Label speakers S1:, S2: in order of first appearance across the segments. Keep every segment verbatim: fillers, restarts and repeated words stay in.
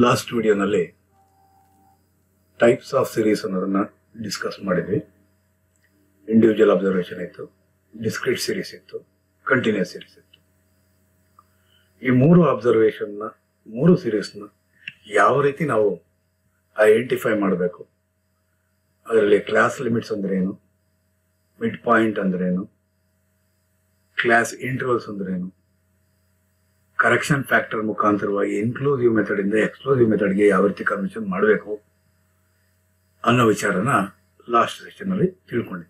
S1: Last ವಿಡಿಯೋನಲ್ಲಿ types of series ಅನ್ನೋದನ್ನ discuss ಮಾಡಿದ್ವಿ. ಇಂಡಿವಿಜುವಲ್ ಅಬ್ಸರ್ವೇಷನ್ ಇತ್ತು, ಡಿಸ್ಕ್ರೀಟ್ ಸೀರೀಸ್ ಇತ್ತು, ಕಂಟಿನ್ಯೂಸ್ ಸೀರೀಸ್ ಇತ್ತು. ಈ ಮೂರು ಅಬ್ಸರ್ವೇಷನ್ನ ಮೂರು ಸೀರೀಸ್ನ ಯಾವ ರೀತಿ ನಾವು ಐಡೆಂಟಿಫೈ ಮಾಡಬೇಕು, ಅದರಲ್ಲಿ ಕ್ಲಾಸ್ ಲಿಮಿಟ್ಸ್ ಅಂದ್ರೆ ಏನು, ಮಿಡ್ ಪಾಯಿಂಟ್ ಅಂದ್ರೇನು, ಕ್ಲಾಸ್ ಇಂಟರ್ವಲ್ಸ್ ಅಂದ್ರೇನು, ಕರೆಕ್ಷನ್ ಫ್ಯಾಕ್ಟರ್ ಮುಖಾಂತರವಾಗಿ ಇನ್ಕ್ಲೂಸಿವ್ ಮೆಥಡ್ ಇಂದ ಎಕ್ಸ್ಕ್ಲೂಸಿವ್ ಮೆಥಡ್ಗೆ ಯಾವ ರೀತಿ ಕನ್ವರ್ಷನ್ ಮಾಡಬೇಕು ಅನ್ನೋ ವಿಚಾರನ ಲಾಸ್ಟ್ ಸೆಷನ್ ಅಲ್ಲಿ ತಿಳ್ಕೊಂಡಿದ್ವಿ.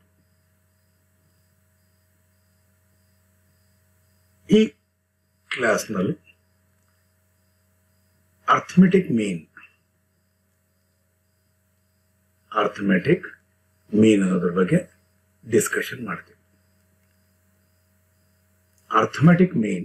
S1: ಈ ಕ್ಲಾಸ್ನಲ್ಲಿ ಅರ್ಥಮೆಟಿಕ್ ಮೀನ್ ಅರ್ಥಮೆಟಿಕ್ ಮೀನ್ ಅನ್ನೋದ್ರ ಬಗ್ಗೆ ಡಿಸ್ಕಷನ್ ಮಾಡ್ತೀವಿ. ಅರ್ಥಮೆಟಿಕ್ ಮೀನ್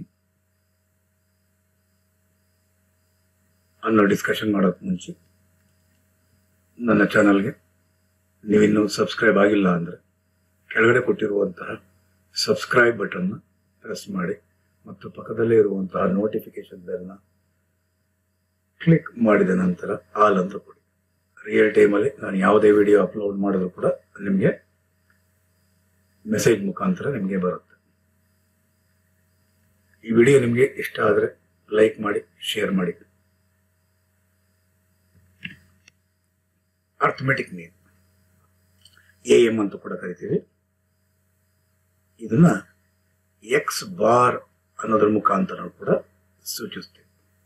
S1: ಅನ್ನೋ ಡಿಸ್ಕಷನ್ ಮಾಡೋಕೆ ಮುಂಚೆ ನನ್ನ ಚಾನಲ್ಗೆ ನೀವಿನ್ನೂ ಸಬ್ಸ್ಕ್ರೈಬ್ ಆಗಿಲ್ಲ ಅಂದರೆ ಕೆಳಗಡೆ ಕೊಟ್ಟಿರುವಂತಹ ಸಬ್ಸ್ಕ್ರೈಬ್ ಬಟನ್ನ ಪ್ರೆಸ್ ಮಾಡಿ ಮತ್ತು ಪಕ್ಕದಲ್ಲೇ ಇರುವಂತಹ ನೋಟಿಫಿಕೇಶನ್ ಬೆಲ್ನ ಕ್ಲಿಕ್ ಮಾಡಿದ ನಂತರ ಆಲ್ ಅಂತ ಕೊಡಿ. ರಿಯಲ್ ಟೈಮಲ್ಲಿ ನಾನು ಯಾವುದೇ ವಿಡಿಯೋ ಅಪ್ಲೋಡ್ ಮಾಡಿದ್ರು ಕೂಡ ನಿಮಗೆ ಮೆಸೇಜ್ ಮುಖಾಂತರ ನಿಮಗೆ ಬರುತ್ತೆ. ಈ ವಿಡಿಯೋ ನಿಮಗೆ ಇಷ್ಟ ಆದರೆ ಲೈಕ್ ಮಾಡಿ, ಶೇರ್ ಮಾಡಿ. ಅರ್ಥಮೆಟಿಕ್ ಮೀನ್ ಎ ಎಂ ಅಂತ ಕೂಡ ಕರಿತೀವಿ. ಇದನ್ನ ಎಕ್ಸ್ ಬಾರ್ ಅನ್ನೋದ್ರ ಮುಖಾಂತರ ಕೂಡ ಸೂಚಿಸ್ತೀವಿ.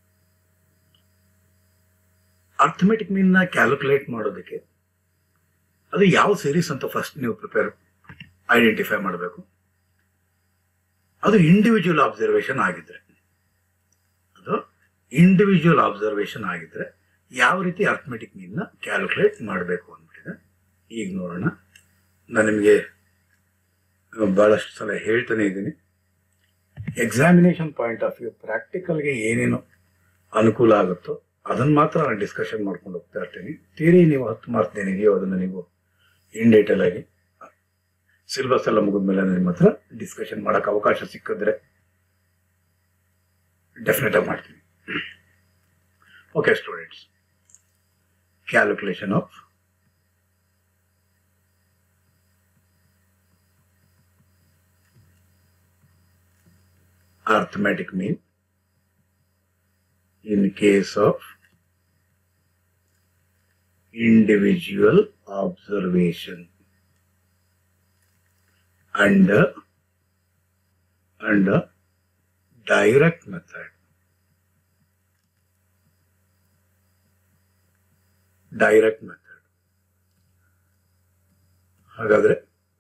S1: ಅರ್ಥಮೆಟಿಕ್ ಮೀನ್ ನ ಕ್ಯಾಲ್ಕುಲೇಟ್ ಮಾಡೋದಕ್ಕೆ ಅದು ಯಾವ ಸೀರೀಸ್ ಅಂತ ಫಸ್ಟ್ ನೀವು ಪ್ರಿಪೇರ್ ಐಡೆಂಟಿಫೈ ಮಾಡಬೇಕು. ಅದು ಇಂಡಿವಿಜುವಲ್ ಅಬ್ಸರ್ವೇಷನ್ ಆಗಿದ್ರೆ ಅದು ಇಂಡಿವಿಜುವಲ್ ಅಬ್ಸರ್ವೇಷನ್ ಆಗಿದ್ರೆ ಯಾವ ರೀತಿ ಅರ್ಥಮೆಟಿಕ್ ಮೀನ್ ನ ಕ್ಯಾಲ್ಕುಲೇಟ್ ಮಾಡಬೇಕು ಅಂದ್ಬಿಟ್ಟಿದೆ. ಈಗ ನೋಡೋಣ. ನಾನು ನಿಮಗೆ ಬಹಳಷ್ಟು ಸಲ ಹೇಳ್ತಾನೆ ಇದ್ದೀನಿ, ಎಕ್ಸಾಮಿನೇಷನ್ ಪಾಯಿಂಟ್ ಆಫ್ ವ್ಯೂ ಪ್ರಾಕ್ಟಿಕಲ್ಗೆ ಏನೇನು ಅನುಕೂಲ ಆಗುತ್ತೋ ಅದನ್ನು ಮಾತ್ರ ನಾನು ಡಿಸ್ಕಷನ್ ಮಾಡ್ಕೊಂಡು ಹೋಗ್ತಾ ಇರ್ತೀನಿ. ಥಿಯರಿ ನೀವು ಹತ್ತು ಮಾರ್ಕ್ಸ್ ಏನಿದೆಯೋ ಅದನ್ನು ನೀವು ಇನ್ ಡೀಟೇಲ್ ಆಗಿ ಸಿಲೆಬಸ್ ಎಲ್ಲ ಮುಗಿದ್ಮೇಲೆ ನಿಮ್ಮ ಹತ್ರ ಡಿಸ್ಕಷನ್ ಮಾಡೋಕೆ ಅವಕಾಶ ಸಿಕ್ಕಿದ್ರೆ ಡೆಫಿನೆಟ್ ಆಗಿ ಮಾಡ್ತೀನಿ. Okay students, calculation of arithmetic mean in case of individual observation under under direct method. Direct method. ಹಾಗಾದ್ರೆ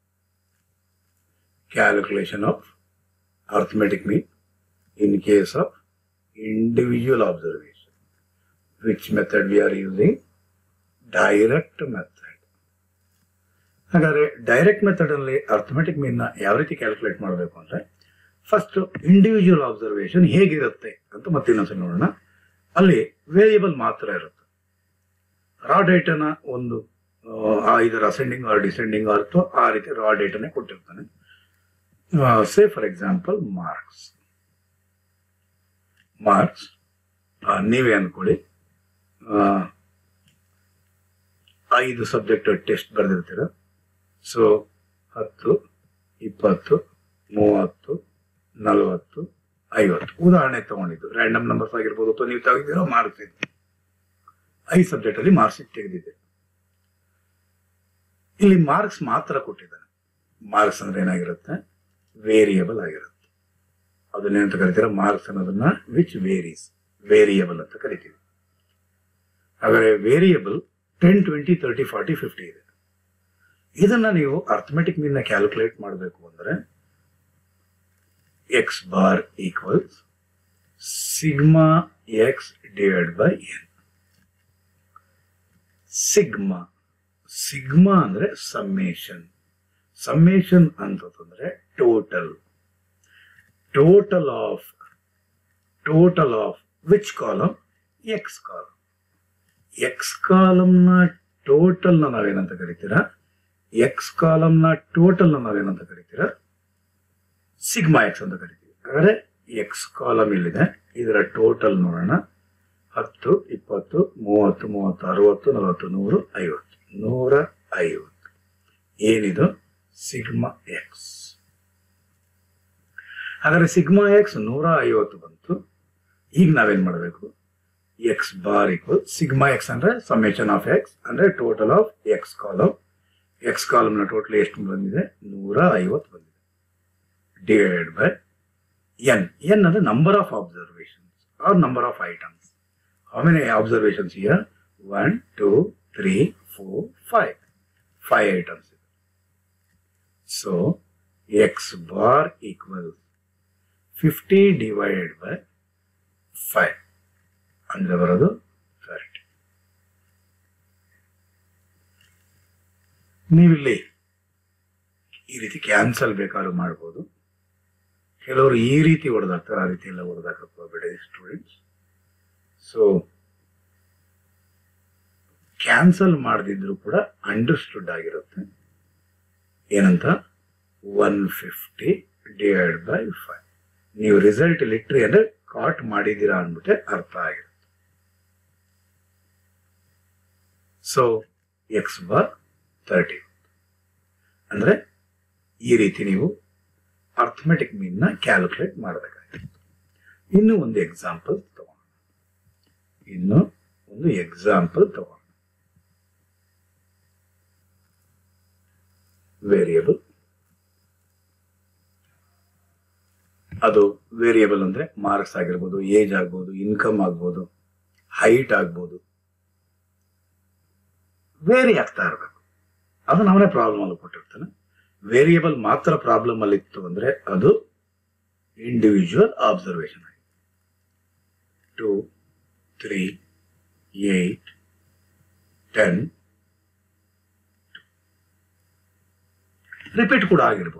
S1: calculation of arithmetic mean in case of individual observation, which method we are using? Direct method. ಹಾಗಾದ್ರೆ direct method ಅಲ್ಲಿ arithmetic mean ನ ಯಾವ ರೀತಿ calculate ಮಾಡಬೇಕು ಅಂದ್ರೆ, first individual observation ಹೇಗಿರುತ್ತೆ ಅಂತ ಮತ್ತೆ ಇನ್ನೊಂದ್ಸಲ ನೋಡೋಣ. ಅಲ್ಲಿ ವೇರಿಯಬಲ್ ಮಾತ್ರ ಇರುತ್ತೆ. ರಾ ಡೇಟಾನ ಒಂದು ಇದರ ಅಸೆಂಡಿಂಗ್ ಆರ್ ಡಿಸೆಂಡಿಂಗ್ ಆರ್ತೋ ಆ ರೀತಿ ರಾ ಡೇಟಾನೇ ಕೊಟ್ಟಿರ್ತಾನೆ. Say for example marks marks ನೀವೇ ಅನ್ಕೊಳ್ಳಿ, ಐದು ಸಬ್ಜೆಕ್ಟ್ ಟೆಸ್ಟ್ ಬರೆದಿರ್ತೀರ. ಸೊ ಹತ್ತು, ಇಪ್ಪತ್ತು, ಮೂವತ್ತು, ನಲವತ್ತು, ಐವತ್ತು ಉದಾಹರಣೆ ತಗೊಂಡಿದ್ದು. ರ್ಯಾಂಡಮ್ ನಂಬರ್ಸ್ ಆಗಿರ್ಬೋದು ಅಥವಾ ನೀವು ತೆಗೆದಿರೋ ಮಾರ್ಕ್ಸ್ ಇದು. ಐದು ಸಬ್ಜೆಕ್ಟ್ ಅಲ್ಲಿ ಮಾರ್ಕ್ಸ್ ತೆಗೆದಿದೆ. ಇಲ್ಲಿ ಮಾರ್ಕ್ಸ್ ಮಾತ್ರ ಕೊಟ್ಟಿದ್ದಾನೆ. ಮಾರ್ಕ್ಸ್ ಅಂದ್ರೆ ಏನಾಗಿರುತ್ತೆ? ವೇರಿಯಬಲ್ ಆಗಿರುತ್ತೆ. ಅದನ್ನೇನಂತ ಕರಿತೀರ? ಮಾರ್ಕ್ಸ್ ಅನ್ನೋದನ್ನ ವಿಚ್ ವೇರೀಸ್, ವೇರಿಯಬಲ್ ಅಂತ ಕರಿತೀವಿ. ಹಾಗಾದ್ರೆ variable ten, twenty, thirty, forty, fifty ಇದೆ. ಇದನ್ನ ನೀವು ಅರ್ಥಮೆಟಿಕ್ ಮೀನ್ ನ ಕ್ಯಾಲ್ಕುಲೇಟ್ ಮಾಡಬೇಕು ಅಂದ್ರೆ X bar equals sigma X divide by N. Sigma sigma ಅಂದ್ರೆ ಸಮ್ಮೇಷನ್. ಸಮ್ಮೇಷನ್ ಅಂತಂದ್ರೆ total. Total of total of which column? X column. X ಕಾಲಮ್ನ total ನ ನಾವೇನಂತ ಕರಿತೀರಾ? ಎಕ್ಸ್ ಕಾಲಮ್ನ ಟೋಟಲ್ ನ ನಾವೇನಂತ ಕರಿತೀರಾ? ಸಿಗ್ಮಾ ಎಕ್ಸ್ ಅಂತ ಕರಿತೀವಿ. ಹಾಗಾದ್ರೆ ಎಕ್ಸ್ ಕಾಲಮ್ ಇಲ್ಲಿದೆ, ಇದರ ಟೋಟಲ್ ನೋಡೋಣ. ಹತ್ತು ಇಪ್ಪತ್ತು ಮೂವತ್ತು ಮೂವತ್ತು ಅರವತ್ತು ನಲವತ್ತು ನೂರು ಐವತ್ತು ನೂರ ಐವತ್ತು ಏನಿದು ಸಿಗ್ಮಾ ಎಕ್ಸ್. ಹಾಗಾದ್ರೆ ಸಿಗ್ಮಾ ಎಕ್ಸ್ ನೂರ ಐವತ್ತು ಬಂತು. ಈಗ ನಾವೇನ್ ಮಾಡಬೇಕು, X bar equal sigma X ಅಂದ್ರೆ ಸಮೇಷನ್ ಆಫ್ ಎಕ್ಸ್ ಅಂದ್ರೆ total of X column. X ಕಾಲಮ್ನ ಟೋಟಲ್ ಎಷ್ಟು ಬಂದಿದೆ, ನೂರ ಐವತ್ತು ಬಂದಿದೆ, ಡಿವೈಡೆಡ್ ಬೈ ಎನ್. ಎನ್ ಅಂದ್ರೆ number of observations or number of items. How many observations here? One, two, three, four, five. Five items. So x bar equals fifty divided by five. ಅಂದ್ರೆ ಬರೋದು thirty. ನೀವಿಲ್ಲಿ ಈ ರೀತಿ cancel ಬೇಕಾದ್ರೂ ಮಾಡ್ಬೋದು. ಕೆಲವರು ಈ ರೀತಿ ಹೊಡೆದಾಕ್ತಾರೆ, ಆ ರೀತಿ ಎಲ್ಲ ಹೊಡೆದಾಕಕ್ಕೆ ಹೋಗ್ಬೇಡಿ ಸ್ಟೂಡೆಂಟ್ಸ್. ಸೊ ಕ್ಯಾನ್ಸಲ್ ಮಾಡದಿದ್ರು ಕೂಡ ಅಂಡರ್ಸ್ಟುಡ್ ಆಗಿರುತ್ತೆ. ಏನಂತ, one fifty divide by five. ನೀವು ರಿಸಲ್ಟ್ ಲಿಟ್ರಿ ಅಂದ್ರೆ ಕಾಟ್ ಮಾಡಿದ್ದೀರಾ ಅಂದ್ಬಿಟ್ಟೆ ಅರ್ಥ ಆಗಿರುತ್ತೆ. ಸೊ ಎಕ್ಸ್ ಬಾರ್ ತರ್ಟಿ ಅಂದ್ರೆ ಈ ರೀತಿ ನೀವು ಅರ್ಥಮೆಟಿಕ್ ಮೀನ್ ನ ಕ್ಯಾಲ್ಕುಲೇಟ್ ಮಾಡಬೇಕಾಗಿರುತ್ತೆ. ಇನ್ನು ಒಂದು ಎಕ್ಸಾಂಪಲ್ ತಗೋಣ ಇನ್ನು ಒಂದು ಎಕ್ಸಾಂಪಲ್ ತಗೋಣ ವೇರಿಯಬಲ್. ಅದು ವೇರಿಯಬಲ್ ಅಂದ್ರೆ ಮಾರ್ಕ್ಸ್ ಆಗಿರ್ಬೋದು, ಏಜ್ ಆಗ್ಬೋದು, ಇನ್ಕಮ್ ಆಗ್ಬೋದು, ಹೈಟ್ ಆಗ್ಬೋದು, ವೇರಿ ಆಗ್ತಾ ಇರಬೇಕು. ಅದು ನಾವೇ ಪ್ರಾಬ್ಲಮ್ ಅಲ್ಲಿ ಕೊಟ್ಟಿರ್ತಾನೆ. ವೇರಿಯಬಲ್ ಮಾತ್ರ ಪ್ರಾಬ್ಲಮ್ ಅಲ್ಲಿ ಇತ್ತು ಅಂದ್ರೆ ಅದು ಇಂಡಿವಿಜುವಲ್ ಅಬ್ಸರ್ವೇಷನ್ ಆಗಿದೆ. Two three eight ten repeat ಕೂಡ ಆಗಿರ್ಬೋದು.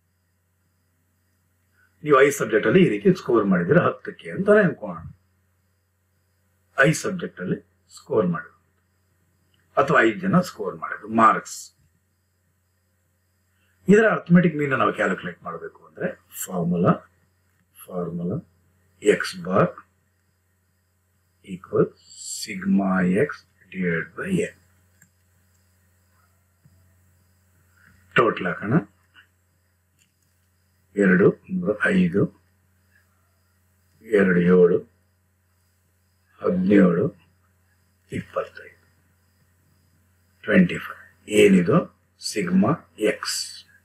S1: ನೀವು ಐದು ಸಬ್ಜೆಕ್ಟ್ ಅಲ್ಲಿ ಈ ರೀತಿ ಸ್ಕೋರ್ ಮಾಡಿದ್ರೆ ಹತ್ತಕ್ಕೆ ಅಂತಾನೆ ಅನ್ಕೋಣ. ಐದು ಸಬ್ಜೆಕ್ಟ್ ಅಲ್ಲಿ ಸ್ಕೋರ್ ಮಾಡಿದ್ರು ಅಥವಾ ಐದು ಜನ ಸ್ಕೋರ್ ಮಾಡಿದ್ರು ಮಾರ್ಕ್ಸ್. ಇದರ ಅರ್ಥಮೆಟಿಕ್ ಮೀನ್ ನಾವು ಕ್ಯಾಲ್ಕುಲೇಟ್ ಮಾಡಬೇಕು ಅಂದ್ರೆ formula formula X bar equal sigma X divide by N. Total ಹಾಕೋಣ. ಎರಡು ಮೂರು ಐದು ಎರಡು ಏಳು ಹದಿನೇಳು ಇಪ್ಪತ್ತೈದು ಟ್ವೆಂಟಿ ಫೈವ್. ಏನಿದು ಸಿಗ್ಮಾ ಎಕ್ಸ್.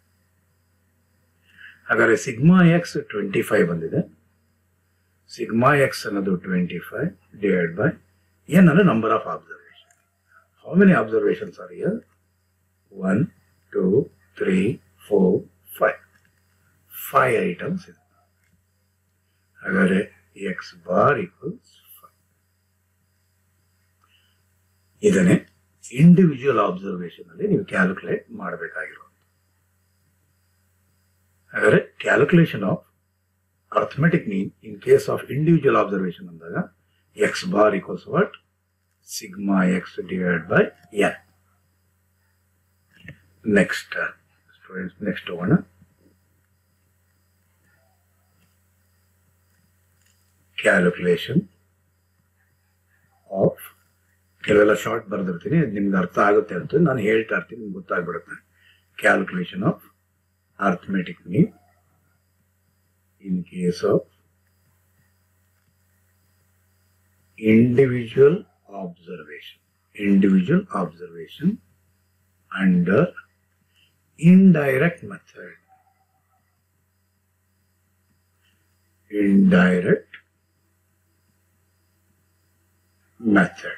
S1: ಹಾಗಾದ್ರೆ ಸಿಗ್ಮಾ ಎಕ್ಸ್ ಟ್ವೆಂಟಿ ಫೈವ್ ಬಂದಿದೆ. ಸಿಗ್ಮಾ ಎಕ್ಸ್ ಅನ್ನೋದು twenty five divide by N ಅಂದ್ರೆ number of observation. How many observations are here? One two three four five. Five items ಇದೆ. ಹಾಗಾದ್ರೆ ಎಕ್ಸ್ ಬಾರ್ ಈಕ್ವಲ್ಸ್ ಫೈವ್. ಇದನ್ನೇ individual observation ಅಲ್ಲಿ ನೀವು calculate ಮಾಡಬೇಕಾಗಿರೋದು. ಹಾಗಾದ್ರೆ calculation of arithmetic mean in case of individual observation ಅಂದಾಗ X bar equals what? Sigma X divide by N. Next students next ಹೋಗೋಣ. Calculation of, ಕೆಲವೆಲ್ಲ ಶಾರ್ಟ್ ಬರೆದಿರ್ತೀನಿ, ನಿಮ್ಗೆ ಅರ್ಥ ಆಗುತ್ತೆ ಅಂತ ನಾನು ಹೇಳ್ತಾ ಇರ್ತೀನಿ, ನಿಮ್ಗೆ ಗೊತ್ತಾಗ್ಬಿಡುತ್ತೆ. Calculation of arithmetic mean in case of individual observation individual observation under indirect method indirect method.